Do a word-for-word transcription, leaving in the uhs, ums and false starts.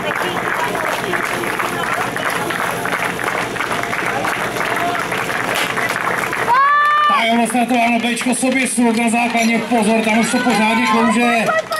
Tak je vlastně to ano, Bčko sobě sluk na základně, pozor, tam už to pořádně klouže.